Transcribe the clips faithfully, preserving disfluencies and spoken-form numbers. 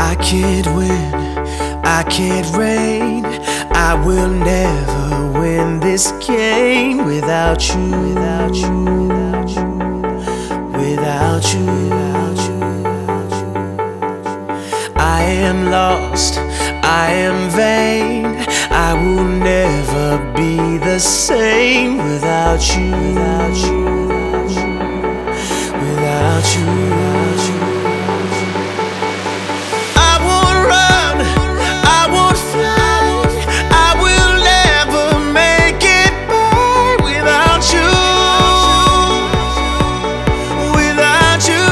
I can't win, I can't reign. I will never win this game without you, without you, without you, without you, without you. I am lost, I am vain. I will never be the same without you, without you, without you, without you. I won't run, I won't fly. I will never make it by without you, without you.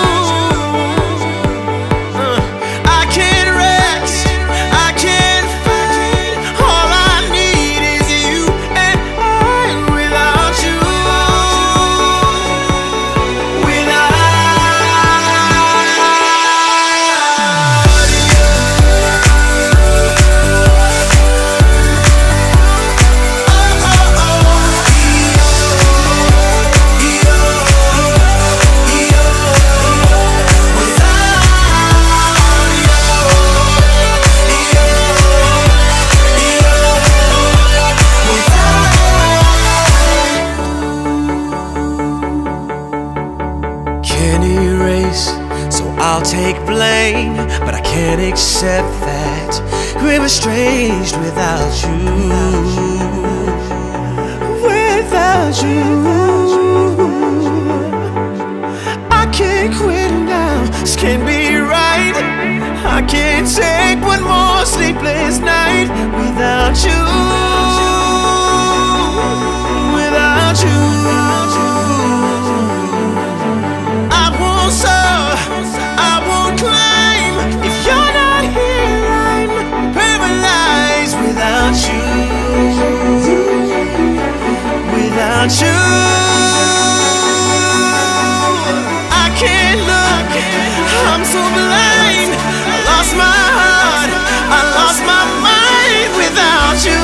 Uh, I can't rest, I can't fight. All I need is you and I without you, without you. Can't erase, so I'll take blame, but I can't accept that we're estranged without you, without you. I can't quit now, this can't be right. I can't take one more sleepless night without you, without you. Without you, I can't look, I'm so blind. I lost my heart, I lost my mind without you,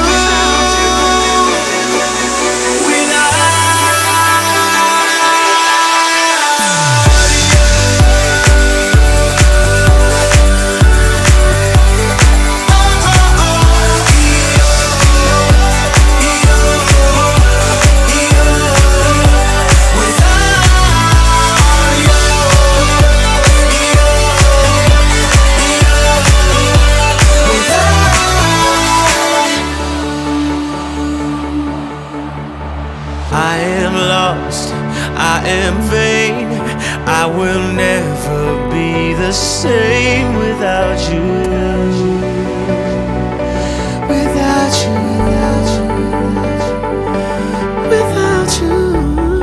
I am lost, I am vain. I will never be the same without you, without you, without you, without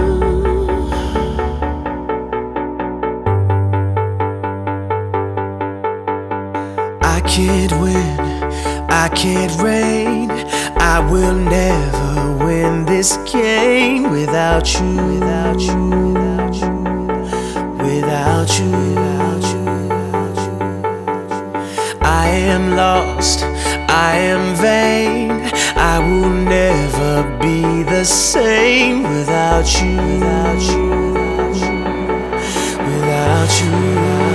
you. I can't win, I can't reign. I will never win this game without you, without you, without you, without you, without you, without you. I am lost, I am vain. I will never be the same without you, without you, without you, without you.